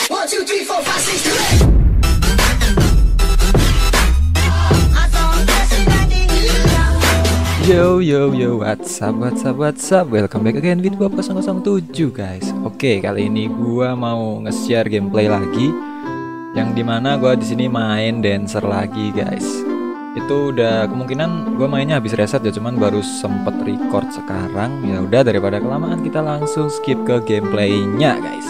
1, 2, 3, 4, 5, 6, 7. Yo yo yo, what's up, welcome back again with 2007 guys. Oke, kali ini gua mau nge-share gameplay lagi, yang dimana gua di sini main dancer lagi guys. Itu udah kemungkinan gua mainnya habis reset ya, cuman baru sempet record sekarang. Ya udah, daripada kelamaan kita langsung skip ke gameplaynya guys.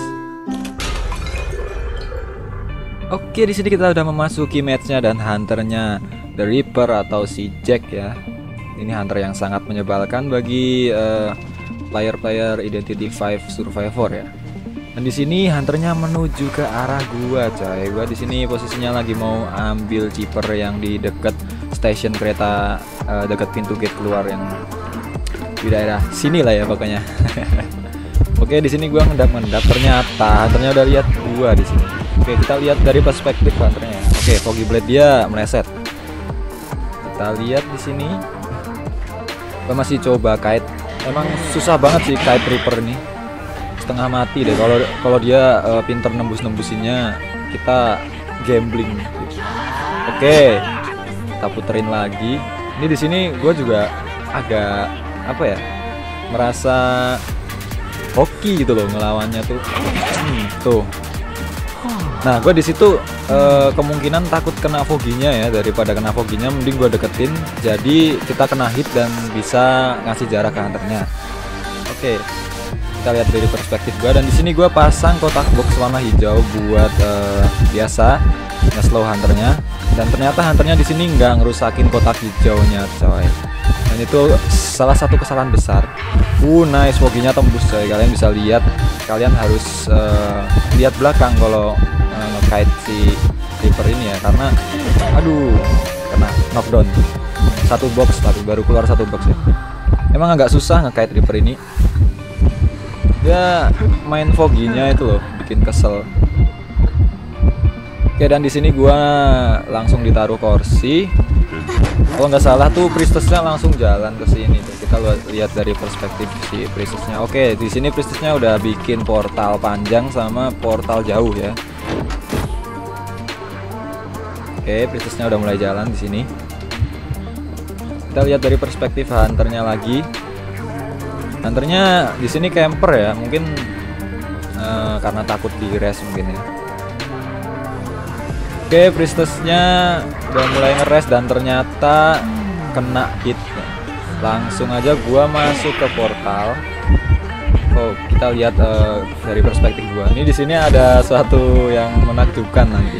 Oke, di sini kita udah memasuki matchnya dan hunternya The Reaper atau si Jack ya. Ini hunter yang sangat menyebalkan bagi player-player Identity 5 Survivor ya. Dan di sini hunternya menuju ke arah gua, coy. Gua di sini posisinya lagi mau ambil chipper yang di dekat stasiun kereta, dekat pintu gate keluar yang di daerah sini lah ya pokoknya. Oke, di sini gua ngendap-ngendap, ternyata hunternya udah lihat gua di sini. Oke, kita lihat dari perspektif hunternya. Oke, Foggy Blade dia meleset. Kita lihat di sini. Gue masih coba kite, emang susah banget sih kite Reaper ini, setengah mati deh kalau dia pinter nembus-nembusinnya, kita gambling gitu. Oke, kita puterin lagi. Ini di sini gue juga agak apa ya, merasa hoki gitu loh ngelawannya tuh. Tuh. Nah, gue di situ kemungkinan takut kena foginya ya, daripada kena foginya mending gue deketin. Jadi kita kena hit dan bisa ngasih jarak ke hunternya. Oke, kita lihat dari perspektif gue. Dan di sini gue pasang kotak box warna hijau buat biasa nge-slow hunternya. Dan ternyata hunternya di sini nggak ngerusakin kotak hijaunya, coy. Dan itu salah satu kesalahan besar. Nice, foginya tembus, coy. Kalian bisa lihat. Kalian harus lihat belakang kalau ngekite si Reaper ini ya, karena aduh kena knockdown satu box, tapi baru keluar satu box ya. Emang agak susah ngekite Reaper ini, dia main foginya itu loh bikin kesel. Oke, dan di sini gua langsung ditaruh kursi. Kalau nggak salah tuh priestessnya langsung jalan ke sini tuh. Kita lihat dari perspektif si priestessnya. Oke, di sini priestessnya udah bikin portal panjang sama portal jauh ya. Oke, priestessnya udah mulai jalan di sini. Kita lihat dari perspektif hunternya lagi. Hunternya di sini camper ya, mungkin karena takut di res mungkin ya. Oke, priestessnya udah mulai ngeres dan ternyata kena hit. Langsung aja gua masuk ke portal. Oh, kita lihat dari perspektif gua. Ini di sini ada suatu yang menakjubkan nanti.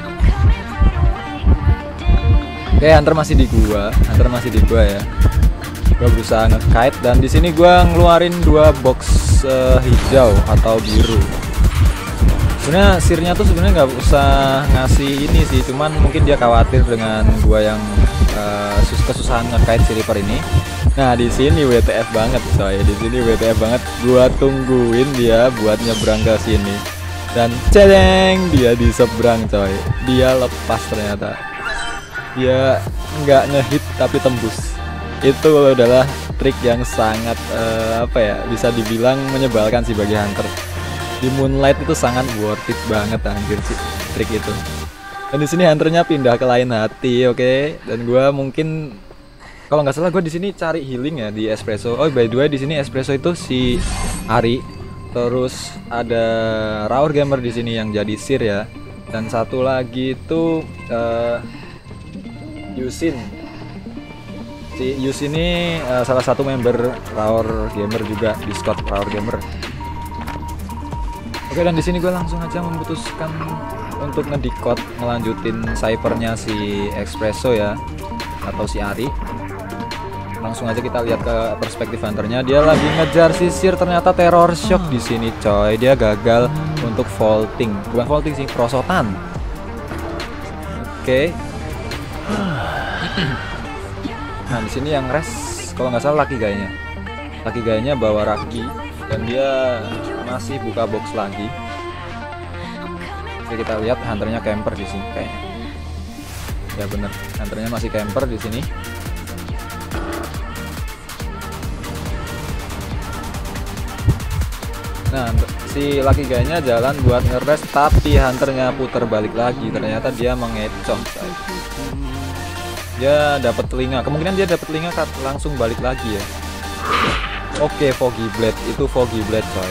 Oke, hunter masih di gua ya. Gua berusaha nge-kite dan di sini gua ngeluarin dua box hijau atau biru. Sebenarnya sirnya tuh sebenarnya nggak usah ngasih ini sih, cuman mungkin dia khawatir dengan gua yang kesusahan nge-kite si Reaper ini. Nah, di sini WTF banget coy, di sini WTF banget. Gua tungguin dia buat nyebrang ke sini dan celeng, dia di seberang coy. Dia lepas ternyata. Dia nggak ngehit tapi tembus. Itu adalah trik yang sangat apa ya, bisa dibilang menyebalkan sih bagi hunter. Di Moonlight itu sangat worth it banget anjir sih trik itu. Dan di sini hunternya pindah ke lain hati, oke. Dan gua mungkin kalau nggak salah gua di sini cari healing ya di espresso. Oh, by the way, di sini espresso itu si Ari. Terus ada Raur Gamer di sini yang jadi sir ya. Dan satu lagi itu Yusin. Si Yusin ini salah satu member Raur Gamer juga, Discord Raur Gamer. Oke, dan di sini gue langsung aja memutuskan untuk ngedikot ngelanjutin cybernya si Espresso ya, atau si Ari. Langsung aja kita lihat ke perspektif hunternya. Dia lagi ngejar sisir, ternyata terror shock di sini coy. Dia gagal untuk vaulting, bukan vaulting sih, prosotan. Oke. Nah, di sini yang res kalau nggak salah Lucky Guy-nya. Lucky Guy-nya bawa Raki dan dia masih buka box lagi. Oke, kita lihat hunternya camper di sini kayaknya. Ya bener, hunternya masih camper di sini. Nah, si Lucky Guy-nya jalan buat ngeres, tapi hunternya puter balik lagi. Ternyata dia mengecoh. Dia dapat telinga. Kemungkinan dia dapat telinga langsung balik lagi ya. Oke, Foggy Blade. Itu Foggy Blade coy.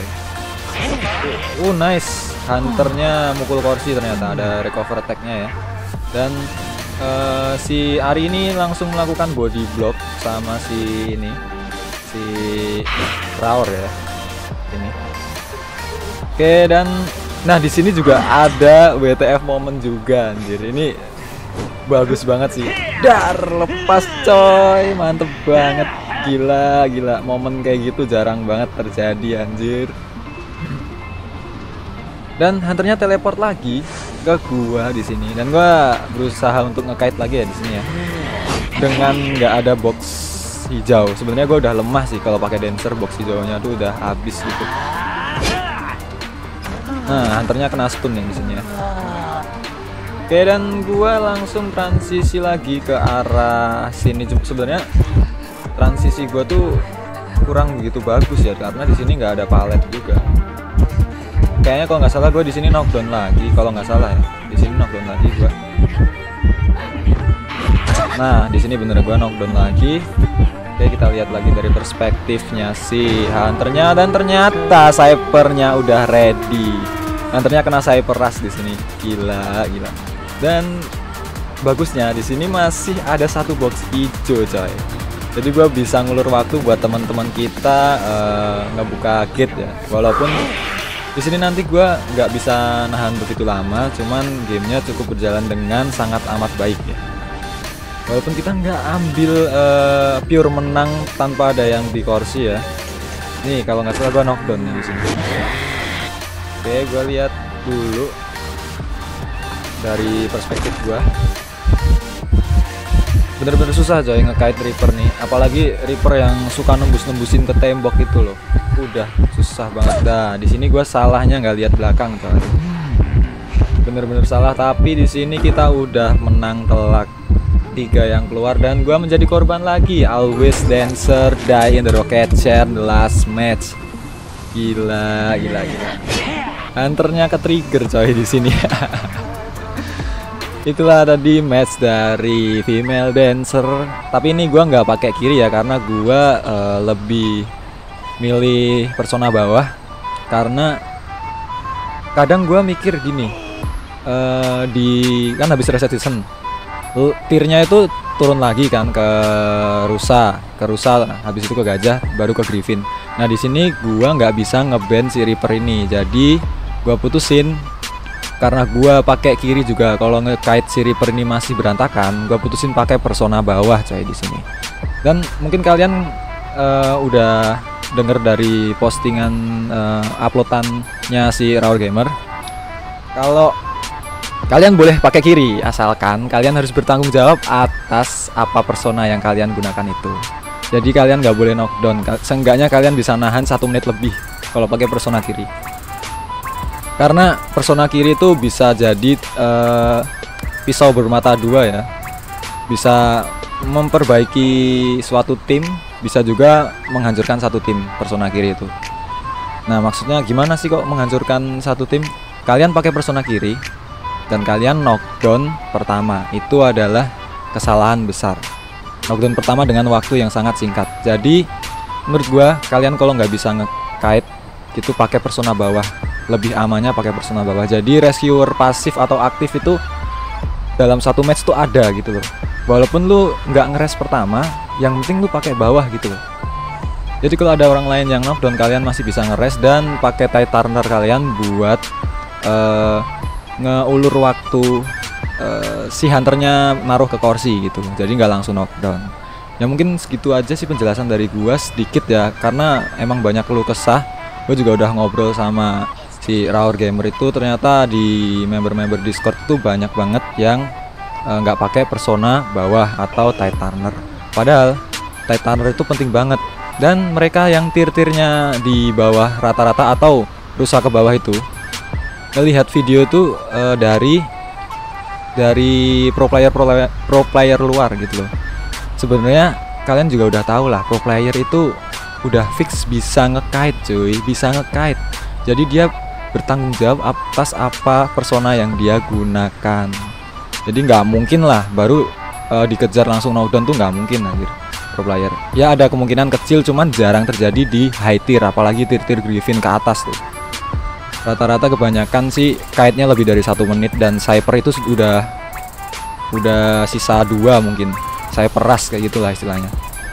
Nice. Hunternya mukul kursi, ternyata ada recover attack-nya ya. Dan si Ari ini langsung melakukan body block sama si ini, si Raur ya. Ini. Oke, dan nah di sini juga ada WTF moment juga anjir. Ini bagus banget sih. Dar lepas coy, mantep banget. Gila, momen kayak gitu jarang banget terjadi anjir. Dan hunternya teleport lagi ke gua di sini, dan gua berusaha untuk nge-kite lagi ya di sini ya. Dengan nggak ada box hijau. Sebenarnya gua udah lemah sih kalau pakai dancer, box hijaunya tuh udah habis gitu. Nah, hunternya kena stun yang di sini ya. Oke, dan gua langsung transisi lagi ke arah sini. Sebenarnya transisi gua tuh kurang begitu bagus ya, karena di sini nggak ada palet juga. Kayaknya kalau nggak salah gue di sini knockdown lagi, kalau nggak salah ya. Di sini knockdown lagi gue. Nah, di sini bener gue knockdown lagi. Oke, kita lihat lagi dari perspektifnya si hunternya, dan ternyata cypernya udah ready. Hunternya kena cyper rush di sini. Gila. Dan bagusnya di sini masih ada satu box hijau coy. Jadi gue bisa ngulur waktu buat teman-teman kita ngebuka gate ya. Walaupun di sini nanti gue nggak bisa nahan begitu lama, cuman gamenya cukup berjalan dengan sangat amat baik ya. Walaupun kita nggak ambil pure menang tanpa ada yang di kursi ya. Nih kalau nggak salah gue knockdown nih di sini. Oke, gue lihat dulu dari perspektif gue. Bener-bener susah coy nge-kite Reaper nih, apalagi Reaper yang suka nembus-nembusin ke tembok itu loh. Udah susah banget. Dah di sini gue salahnya nggak lihat belakang coy. Bener-bener salah, tapi di sini kita udah menang telak. 3 yang keluar dan gue menjadi korban lagi. Always dancer die in the rocket chair the last match. Gila. Hunternya ke trigger coy di sini. Itulah tadi match dari female dancer. Tapi ini gua nggak pakai kiri ya, karena gua lebih milih persona bawah. Karena kadang gua mikir gini, kan habis reset season, tiernya itu turun lagi kan ke rusa, habis itu ke gajah, baru ke griffin. Nah di sini gua nggak bisa ngeban si Reaper ini, jadi gua putusin. Karena gua pakai kiri juga, kalau nge-kite si Reaper ini masih berantakan, gua putusin pakai persona bawah coy di sini. Dan mungkin kalian udah denger dari postingan uploadannya si Raur Gamer, kalau kalian boleh pakai kiri asalkan kalian harus bertanggung jawab atas apa persona yang kalian gunakan itu. Jadi kalian nggak boleh knockdown, seenggaknya kalian bisa nahan 1 menit lebih kalau pakai persona kiri. Karena persona kiri itu bisa jadi pisau bermata dua ya. Bisa memperbaiki suatu tim, bisa juga menghancurkan satu tim persona kiri itu. Nah maksudnya gimana sih kok menghancurkan satu tim? Kalian pakai persona kiri dan kalian knockdown pertama, itu adalah kesalahan besar. Knockdown pertama dengan waktu yang sangat singkat. Jadi menurut gua kalian kalau nggak bisa nge-kite itu pakai persona bawah, lebih amannya pakai persona bawah. Jadi rescuer pasif atau aktif itu dalam satu match tuh ada gitu loh. Walaupun lu nggak ngeres pertama, yang penting lu pakai bawah gitu loh. Jadi kalau ada orang lain yang knockdown, kalian masih bisa ngeres dan pakai tight turner kalian buat ngeulur waktu si hunternya naruh ke kursi gitu. Jadi nggak langsung knockdown. Ya mungkin segitu aja sih penjelasan dari gua, sedikit ya, karena emang banyak keluh kesah. Gue juga udah ngobrol sama si Raur Gamer itu, ternyata di member-member Discord tuh banyak banget yang nggak pakai persona bawah atau tight turner. Padahal tight turner itu penting banget, dan mereka yang tier-tiernya di bawah rata-rata atau rusak ke bawah itu melihat video itu dari pro player luar gitu loh. Sebenarnya kalian juga udah tahu lah, pro player itu udah fix bisa nge-kite cuy, bisa nge-kite. Jadi dia bertanggung jawab atas apa persona yang dia gunakan. Jadi nggak mungkin lah baru dikejar langsung knockdown tuh nggak mungkin anjir pro player. Ya ada kemungkinan kecil, cuman jarang terjadi di high tier, apalagi tier Griffin ke atas tuh. Rata-rata kebanyakan sih kite-nya lebih dari 1 menit, dan Cyper itu udah sisa 2 mungkin. Cyper rush kayak gitulah istilahnya.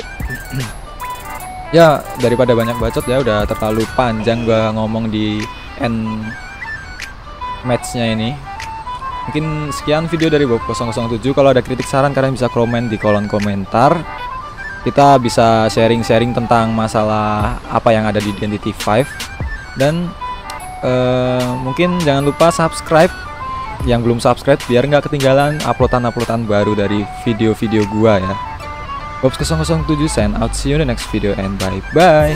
Ya daripada banyak bacot ya, udah terlalu panjang gua ngomong di end matchnya ini. Mungkin sekian video dari Bob 007. Kalau ada kritik saran kalian bisa komen di kolom komentar. Kita bisa sharing-sharing tentang masalah apa yang ada di Identity 5. Dan mungkin jangan lupa subscribe yang belum subscribe biar nggak ketinggalan uploadan baru dari video-video gua ya. Bobs 007 sign out, see you in the next video and bye bye.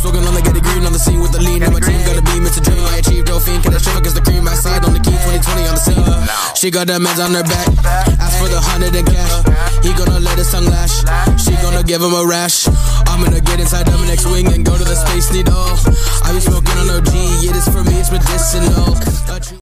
She got the meds on her back, ask for the 100 in cash. He gonna let his tongue lash, she gonna give him a rash. I'm gonna get inside Dominic's wing and go to the Space Needle.